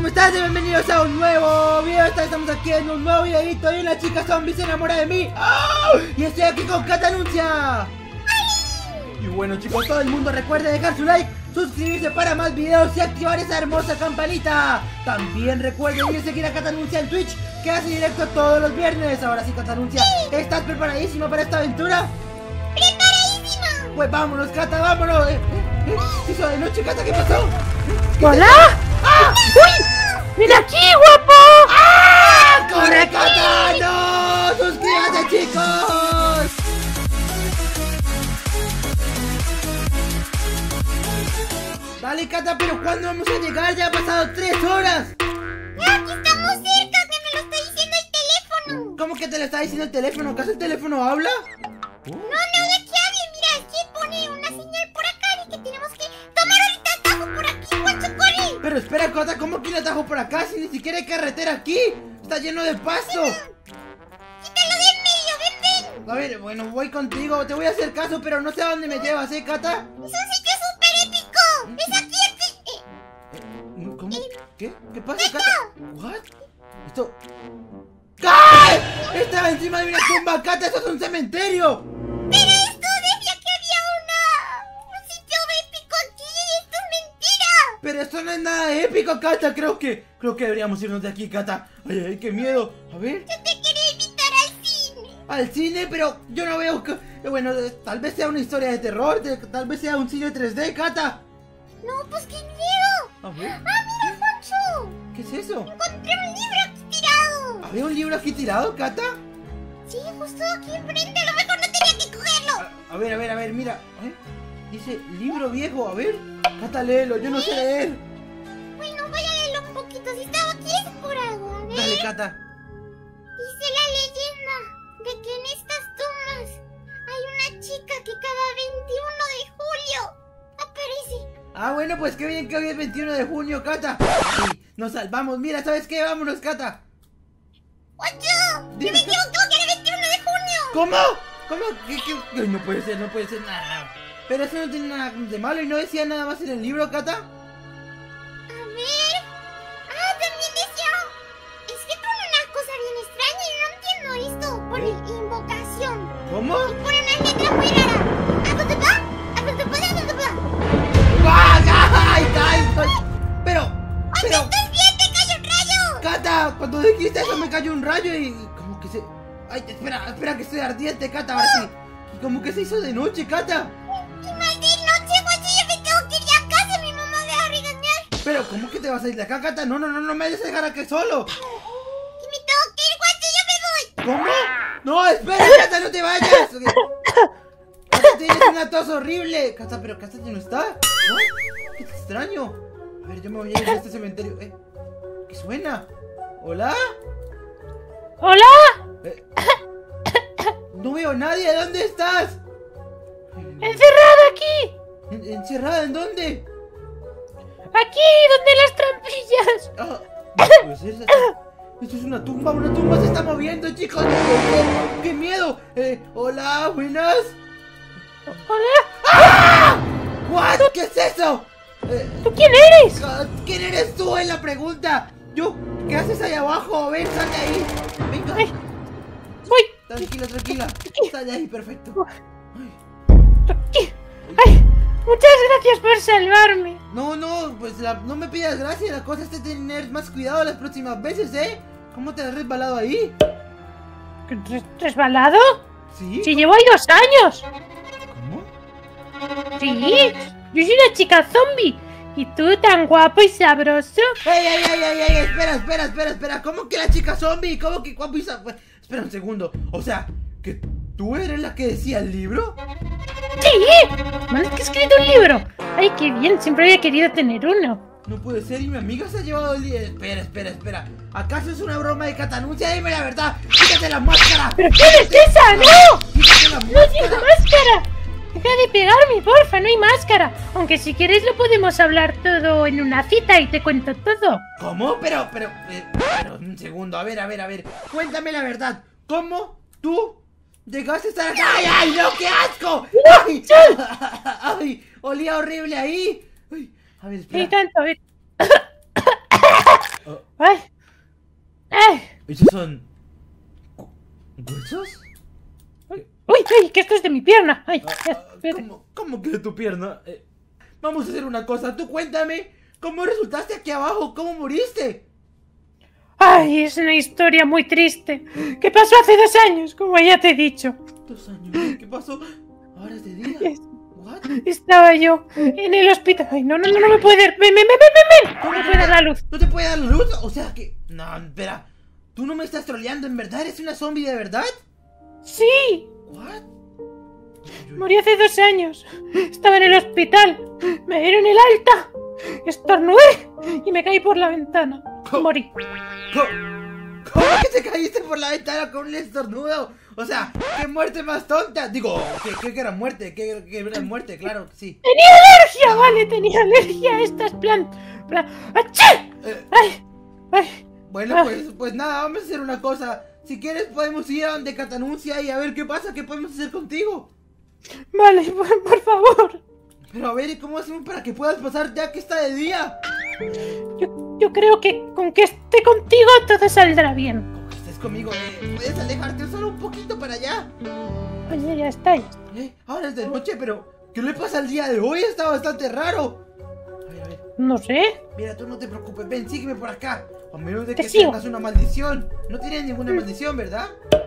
¿cómo estás? Bienvenidos a un nuevo video. Estamos aquí en un nuevo videito y una chica zombie se enamora de mí. ¡Oh! Y estoy aquí con Catanuncia. Y bueno, chicos, todo el mundo recuerde dejar su like, suscribirse para más videos y activar esa hermosa campanita. También recuerden ir a seguir a Catanuncia en Twitch, que hace directo todos los viernes. Ahora sí, Catanuncia, ¿estás preparadísima para esta aventura? ¡Preparadísima! Pues vámonos, Cata, vámonos. ¿Se hizo de noche, Cata? ¿Qué pasó? ¿Hola? ¡Ah! ¡Uy! ¡Mira aquí, guapo! ¡Ah! ¡Corre, Cata! ¡No! ¡Suscríbete, chicos! Dale, Cata, pero ¿cuándo vamos a llegar? Ya ha pasado 3 horas. ¡Ya, aquí estamos cerca! ¡Que me lo está diciendo el teléfono! ¿Cómo que te lo está diciendo el teléfono? ¿Acaso el teléfono habla? No, de que hable. Mira, aquí pone una señal por acá de que tenemos que tomar ahorita atajo por aquí, guacho, corre. Pero espera, Cata, ¿cómo que un atajo por acá? Si ni siquiera hay carretera aquí. Está lleno de pasto. ¡Quítalo de en medio! ¡Ven! A ver, bueno, voy contigo. Te voy a hacer caso, pero no sé a dónde me llevas, Cata? ¡Es un sitio súper épico! ¡Es aquí! ¿Cómo? ¿Qué? ¿Qué pasa, Cata? ¿What? Esto... ¡Ay! Estaba encima de una tumba, Cata. ¡Esto es un cementerio! ¡Pero esto decía que había un sitio épico aquí! ¡Esto es mentira! Pero esto no es nada épico, Cata. Creo que deberíamos irnos de aquí, Cata. Ay, qué miedo. A ver. Yo te quería invitar al cine. Al cine, pero yo no veo que... Bueno, tal vez sea una historia de terror. Tal vez sea un cine 3D, Cata. No, pues qué miedo. A ver. ¡Ah, mira, Juancho! ¿Qué es eso? Encontré un libro aquí tirado. ¿Había un libro aquí tirado, Cata? Sí, justo aquí enfrente. A lo mejor no tenía que cogerlo. A ver, mira. Dice libro viejo, a ver. Cata, léelo, yo no sé leer. Bueno, voy a leerlo un poquito. Si estaba aquí es por algo. A ver. Dale, Cata. Dice la leyenda de que en estas tumbas hay una chica que cada 21 de julio aparece. Ah, bueno, pues qué bien que hoy es 21 de junio, Cata. Sí, nos salvamos. Mira, ¿sabes qué? Vámonos, Cata. ¡Ocho! ¡Yo me equivoco que era 21 de junio! ¿Cómo? ¿Cómo? ¿Qué? Ay, no puede ser nada. Pero eso no tiene nada de malo y no decía nada más en el libro, Cata. A ver. Ah, también decía. Es que pone una cosa bien extraña y no entiendo esto. Pone invocación. ¿Cómo? Y pone una letra muy rara. ¿Abutupá? ¡Ay! Pero... ¡Oye, estás bien! ¡Te cayó un rayo! Cata, cuando dijiste eso me cayó un rayo y... como que se... Ay, espera que estoy ardiente, Cata, ahora sí. Y como que se hizo de noche, Cata. ¡Qué mal de noche, guacho! Yo me tengo que ir ya a casa. Mi mamá me va a regañar. Pero, ¿cómo que te vas a ir de acá, Cata? No me vayas a dejar aquí solo. Que me tengo que ir, guacho. Yo me voy. ¿Cómo? No, espera, Cata, no te vayas. Cata, tienes una tos horrible. Cata, pero Cata ya no está. ¿No? Qué extraño. A ver, yo me voy a ir a este cementerio. ¿Qué suena? ¿Hola? ¿Hola? No veo a nadie. ¿Dónde estás? ¡Encerrada aquí! ¿Encerrada en dónde? ¡Aquí, donde las trampillas! No puede ser, esto es una tumba se está moviendo, chicos. ¡Qué miedo! Hola, buenas. ¿Hola? ¡Ah! ¿What? ¿Qué es eso? ¿Tú quién eres? ¿Quién eres tú? Es la pregunta. ¿Qué haces ahí abajo? Ven, sal de ahí. Venga. Ay, voy. Tranquila. Sal de ahí, perfecto. Ay, muchas gracias por salvarme. No, pues no me pidas gracias. La cosa es de tener más cuidado las próximas veces, ¿eh? ¿Cómo te has resbalado ahí? ¿Resbalado? ¿Sí? Si llevo ahí 2 años. ¿Cómo? Sí, yo soy una chica zombie. Y tú tan guapo y sabroso. ¡Ey! Espera. ¿Cómo que la chica zombie? ¿Cómo que guapo y sabroso? Espera un segundo. O sea, ¿que tú eres la que decía el libro? Sí, más que he escrito un libro. Ay, qué bien, siempre había querido tener uno. No puede ser, y mi amiga se ha llevado el libro. Espera. ¿Acaso es una broma de Catanuncia? Dime la verdad. ¡Quítate la máscara! ¿Pero quién es esa? ¡No! ¡Quítate la ¡No tengo máscara! máscara! Deja de pegarme, porfa, no hay máscara. Aunque si quieres lo podemos hablar todo en una cita y te cuento todo. ¿Cómo? Pero un segundo, a ver. Cuéntame la verdad. ¿Cómo tú llegaste a estar acá? ¡Ay, no, qué asco! ¡Ay! Olía horrible ahí. Ay, a ver, espera. Y tanto, a ver. ¿Esos son... huesos? ¡Uy! ¡Ay! Que esto es de mi pierna. ¡Ay! ¿Cómo que de tu pierna? Vamos a hacer una cosa. Tú cuéntame. ¿Cómo resultaste aquí abajo? ¿Cómo moriste? ¡Ay! Es una historia muy triste. ¿Qué pasó hace 2 años? Como ya te he dicho. 2 años. ¿Qué pasó? Ahora es de día. ¿What? Estaba yo en el hospital. ¡Ay! No me puede dar. ¡Ven! No me puede dar la luz. ¿No te puede dar la luz? O sea que... No, espera. ¿Tú no me estás troleando? ¿En verdad eres una zombie de verdad? ¡Sí! ¿What? Morí hace 2 años. Estaba en el hospital. Me dieron el alta. Estornudé y me caí por la ventana. Morí. ¿Cómo que te caíste por la ventana con un estornudo? O sea, ¿qué muerte más tonta? Digo, ¿qué era muerte? ¿Qué era muerte? Claro que sí. ¡Tenía alergia! Vale, tenía alergia a estas plantas. ¡Achí! ¡Ay! Bueno, pues nada, vamos a hacer una cosa. Si quieres podemos ir a donde Catanuncia y a ver qué pasa, qué podemos hacer contigo. Vale, por favor. Pero a ver, ¿y cómo hacemos para que puedas pasar ya que está de día? Yo creo que con que esté contigo todo saldrá bien. Con que estés conmigo, puedes alejarte solo un poquito para allá. Oye, ya está. Ahora es de noche, pero ¿qué le pasa al día de hoy? Está bastante raro. A ver. No sé. Mira, tú no te preocupes, ven, sígueme por acá. A menos de que sigo. tengas una maldición. No tienes ninguna maldición, ¿verdad?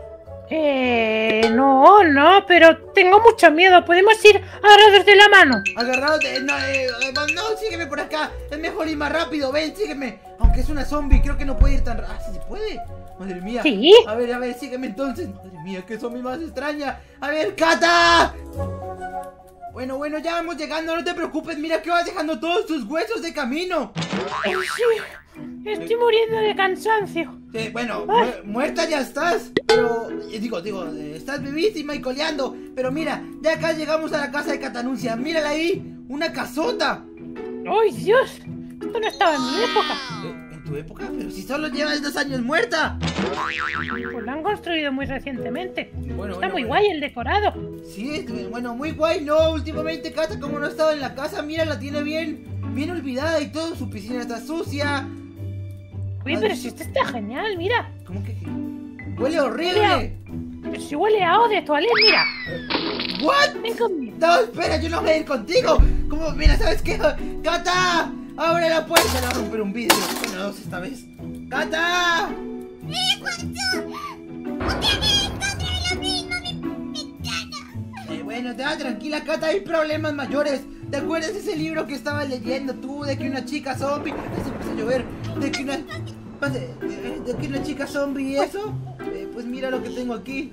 No, pero tengo mucho miedo. ¿Podemos ir agarrados de la mano? Agarrados de... No, sígueme por acá. Es mejor ir más rápido, ven, sígueme. Aunque es una zombie, creo que no puede ir tan rápido. Ah, sí se puede. Madre mía. ¿Sí? A ver, sígueme entonces. Madre mía, qué zombie más extraña. A ver, Cata. Bueno, ya vamos llegando, no te preocupes. Mira que vas dejando todos tus huesos de camino. Sí, estoy muriendo de cansancio. Sí, bueno, muerta ya estás. Pero, digo, estás vivísima y coleando. Pero mira, ya acá llegamos a la casa de Catanuncia. Mírala ahí, una casota. ¡Ay, Dios! Esto no estaba en mi época. ¿En tu época? Pero si solo llevas 2 años muerta. Pues la han construido muy recientemente. Bueno, Está muy guay el decorado. Sí, bueno, muy guay. No, últimamente Cata, como no ha estado en la casa, mira, la tiene bien olvidada y todo. Su piscina está sucia. Oye, pero si esto está genial, mira. ¿Cómo que? ¡Huele horrible! Pero si huele a O de toilet, mira. ¿What? Ven conmigo. No, espera, yo no voy a ir contigo. ¿Cómo? Mira, ¿sabes qué? ¡Cata! ¡Abre la puerta! Le voy a romper un vidrio. Bueno, 2 esta vez. ¡Cata! Juancho! ¡Otra vez! ¡Otra vez lo mismo! ¡Me caga! Bueno, tranquila, Cata, hay problemas mayores. ¿Te acuerdas de ese libro que estabas leyendo tú? De que una chica zombie... Se empezó a llover. De que una chica zombie y eso. Pues mira lo que tengo aquí.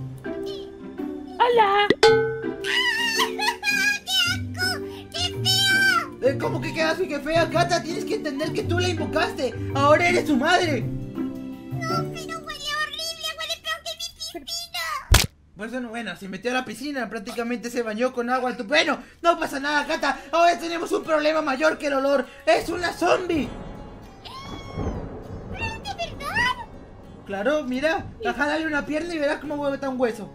¡Hola! ¿Cómo que quedas y qué fea, Cata? Tienes que entender que tú la invocaste. Ahora eres su madre. No, pero huele horrible, huele peor que mi piscina. Pues bueno, se metió a la piscina, prácticamente se bañó con agua. Bueno, no pasa nada, Cata. Ahora tenemos un problema mayor que el olor. ¡Es una zombie! ¿Pero de verdad? Claro, mira, jálale una pierna y verás cómo vuelve un hueso.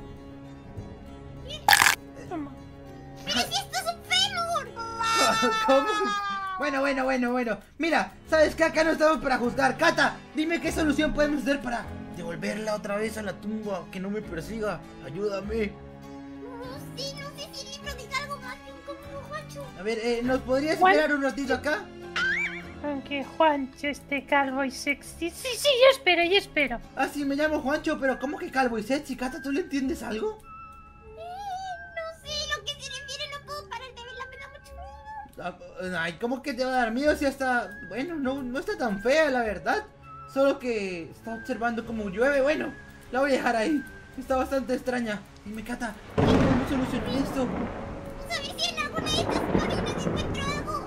¡Pero si esto es un fémur! ¿Cómo? Bueno. Mira, ¿sabes qué? Acá no estamos para juzgar. Cata, dime qué solución podemos hacer para devolverla otra vez a la tumba. Que no me persiga. Ayúdame. No sé si el libro diga algo más bien como Juancho. A ver, ¿nos podrías esperar un ratito acá? Aunque Juancho esté calvo y sexy. Sí, yo espero. Ah, sí, me llamo Juancho, pero ¿cómo que calvo y sexy? Cata, ¿tú le entiendes algo? No sé lo que se refiere, no puedo parar de verla, me da mucho miedo. Ay, ¿cómo que te va a dar miedo si hasta... Bueno, no está tan fea, la verdad. Solo que está observando cómo llueve. Bueno, la voy a dejar ahí. Está bastante extraña. Dime, Cata, ¿cómo podemos solucionar esto? ¿Sabes si en alguna de estas páginas encuentro algo?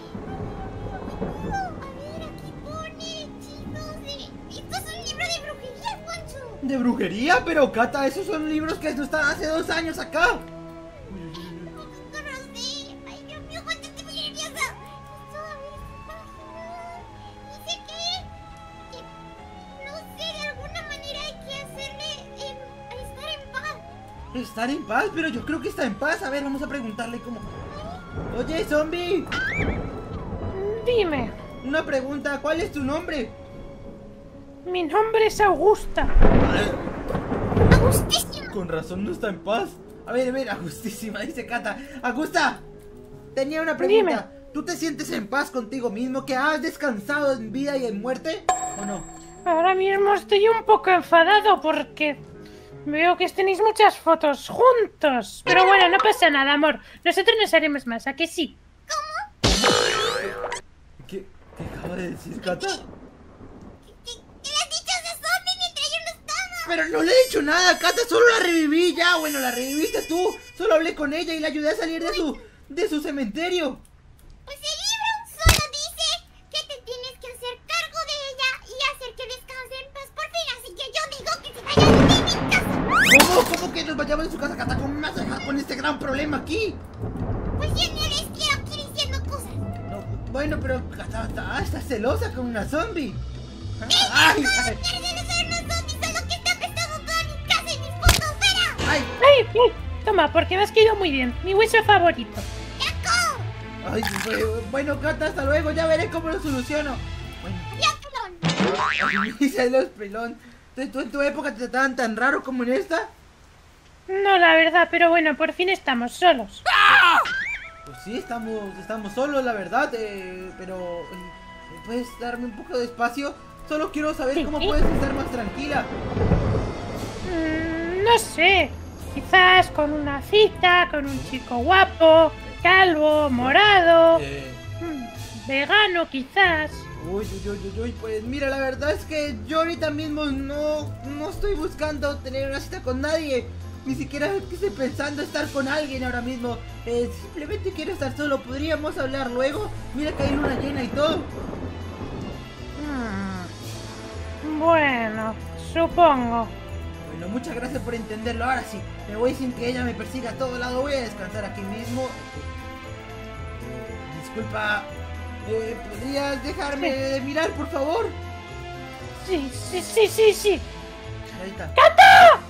A ver, aquí pone hechizos de... Esto es un libro de brujería, Juancho. ¿De brujería? Pero, Cata, esos son libros que no están hace 2 años acá. No sé. Ay, Dios mío, Juancho, estoy muy nerviosa. Esto, a ver, esta página... Dice que... No sé, de alguna manera hay que hacerle estar en paz. ¿Estar en paz? Pero yo creo que está en paz. A ver, vamos a preguntarle cómo... Oye, zombie. Dime. Una pregunta, ¿cuál es tu nombre? Mi nombre es Augusta. Agustísima. Con razón no está en paz. A ver, Agustísima, dice Cata. Augusta, tenía una pregunta. Dime. ¿Tú te sientes en paz contigo mismo? ¿Que has descansado en vida y en muerte? ¿O no? Ahora mismo estoy un poco enfadado porque veo que tenéis muchas fotos juntos. Pero bueno, no pasa nada, amor. Nosotros nos haremos más, ¿a que sí? ¿Qué acaba de decir Cata? ¿Qué le has dicho a ese zombie mientras yo no estaba? Pero no le he dicho nada, Cata, solo la reviví ya. Bueno, la reviviste tú. Solo hablé con ella y la ayudé a salir de su cementerio. Pues el libro solo dice que te tienes que hacer cargo de ella y hacer que descanse en paz por fin. Así que yo digo que se vaya de mi casa. ¿Cómo que nos vayamos de su casa, Cata? ¿Cómo me vas a dejar con este gran problema aquí? Pues yo no les quiero aquí diciendo cosas. No, bueno, pero Cata está celosa con una zombie. ¡Ay! ¡Ay! ¡Ay! Toma, porque me has caído muy bien. Mi hueso favorito. ¡Ay! Bueno, Cata, hasta luego. Ya veré cómo lo soluciono. Bueno. Dice los pelón. ¿Tú en tu época te trataban tan raro como en esta? No, la verdad, pero bueno, por fin estamos solos. Pues sí, estamos solos, la verdad. Pero... ¿puedes darme un poco de espacio? Solo quiero saber Sí. cómo puedes estar más tranquila. No sé. Quizás con una cita, con un chico guapo, calvo, morado, vegano quizás. Uy, pues mira, la verdad es que yo ahorita mismo no estoy buscando tener una cita con nadie. Ni siquiera estoy pensando estar con alguien ahora mismo. Simplemente quiero estar solo. ¿Podríamos hablar luego? Mira que hay luna llena y todo. Bueno, supongo. Bueno, muchas gracias por entenderlo. Ahora sí, me voy sin que ella me persiga a todo lado. Voy a descansar aquí mismo. Disculpa, ¿podrías dejarme de mirar, por favor? Sí. Ahí está. ¡Cata!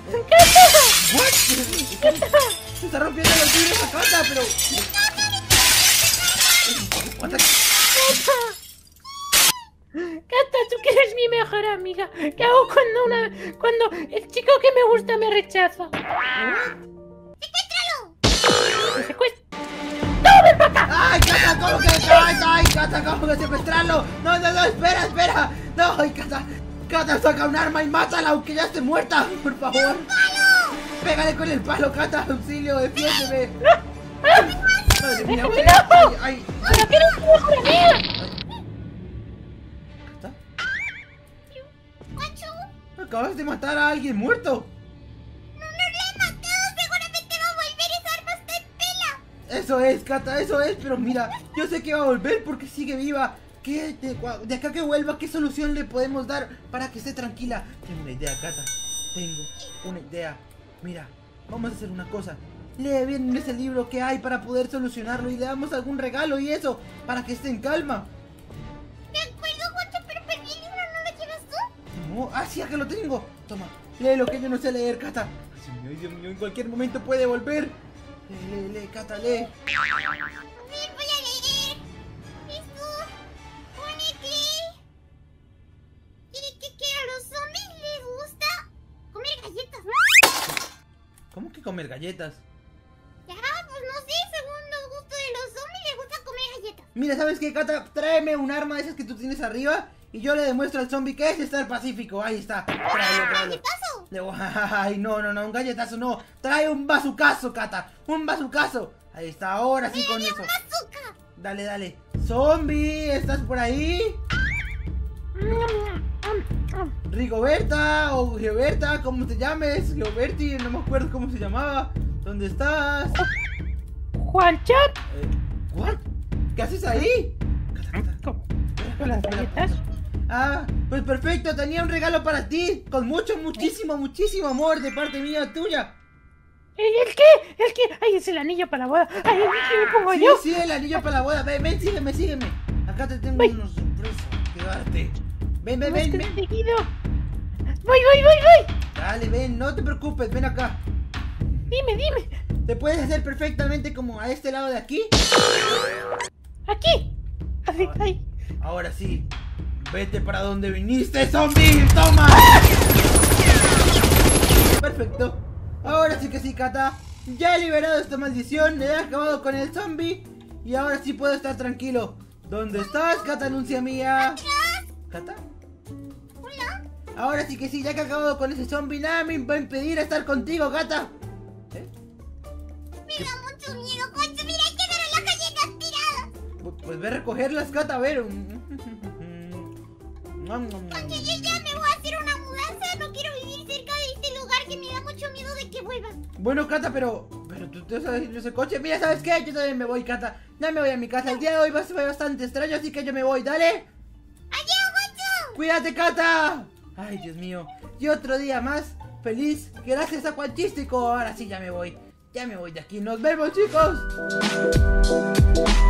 ¿What? Se está rompiendo los vidrios a Cata, pero... What the- Cata, tú que eres mi mejor amiga. ¿Qué hago cuando el chico que me gusta me rechaza? ¿Me secuestra? ¡Ay, Cata! ¿Cómo que? ¡Ay, Cata! ¿Cómo que secuestrarlo? No, espera. No, ay, Cata, saca un arma y mátala aunque ya esté muerta, por favor. Pégale con el palo, Cata, auxilio, defiéndeme. Madre mía, güey. Ay. ¡Pero que eres mi mejor amiga! ¿Cata? Guachu, Acabas de matar a alguien muerto. no le he matado, seguramente va a volver, esa arma está en pela. Eso es, Cata, eso es. Pero mira, yo sé que va a volver porque sigue viva. De acá que vuelva, ¿qué solución le podemos dar para que esté tranquila? Tengo una idea, Cata. Tengo una idea. Mira, vamos a hacer una cosa. Lee bien ese libro que hay para poder solucionarlo y le damos algún regalo y eso, para que esté en calma. De acuerdo, Guachu, pero perdí el libro, ¿no lo llevas tú? No, sí, acá lo tengo. Toma, lee lo que yo no sé leer, Cata. Ay, Dios mío, en cualquier momento puede volver. Lee, Cata, lee. A ver, voy a leer. Esto pone que a los zombies les gusta comer galletas. ¿Cómo que comer galletas? Ya, pues no sé, según los gustos de los zombies les gusta comer galletas. Mira, ¿sabes qué, Cata? Tráeme un arma de esas que tú tienes arriba y yo le demuestro al zombie que es estar pacífico. Ahí está. Tráelo. ¿Galletazo? Ay, no, un galletazo no. Trae un bazucazo, Cata. Un bazucazo. Ahí está, ahora sí con eso. ¡Azúcar! Dale. Zombie, ¿estás por ahí? Rigoberta o Geoberta, ¿cómo te llames? Geoberti, no me acuerdo cómo se llamaba. ¿Dónde estás? ¿Juanchap? ¿What? ¿Qué haces ahí? ¿Cómo? ¿Con las galletas? Ah, pues perfecto, tenía un regalo para ti. Con muchísimo amor de parte mía y tuya. ¿El qué? ¿El qué? ¡Ay, es el anillo para la boda! ¡Ay, ¿qué me pongo yo? Sí, el anillo para la boda. Ven, sígueme. Acá te tengo Voy. unos sorpresas que darte. Ven. ¿Cómo es conseguido? ¡Voy! Dale, ven, no te preocupes, ven acá. Dime. Te puedes hacer perfectamente como a este lado de aquí. ¡Aquí! Ay. Ahora sí. Vete para donde viniste, zombie. ¡Toma! Perfecto. Ahora sí que sí, Cata. Ya he liberado esta maldición, he acabado con el zombie y ahora sí puedo estar tranquilo. ¿Dónde estás, Cata anuncia mía? ¿Cata? Hola. Ahora sí que sí, ya que he acabado con ese zombie, nada me va a impedir estar contigo, Cata. Me da mucho miedo, Juancho. Mira, hay que ver las galletas tiradas. Pues ve a recogerlas, Cata, a ver. Juancho, yo ya me voy a hacer una mudanza. No quiero vivir cerca de este lugar que me da mucho miedo de que vuelvan. Bueno, Cata, pero tú te sabes ir ese coche. Mira, ¿sabes qué? Yo también me voy, Cata. Ya me voy a mi casa. El día de hoy fue bastante extraño, así que yo me voy. ¡Dale! ¡Adiós, Juancho! ¡Cuídate, Cata! Ay, Dios mío. Y otro día más feliz gracias a Juanchístico. Ahora sí ya me voy. Ya me voy de aquí. ¡Nos vemos, chicos!